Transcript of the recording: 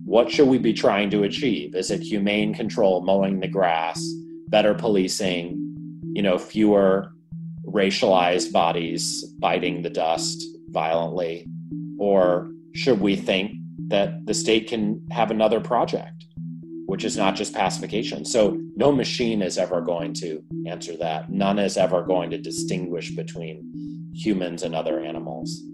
What should we be trying to achieve? Is it humane control, mowing the grass, better policing, fewer racialized bodies biting the dust violently? Or should we think that the state can have another project, which is not just pacification? So no machine is ever going to answer that. None is ever going to distinguish between humans and other animals.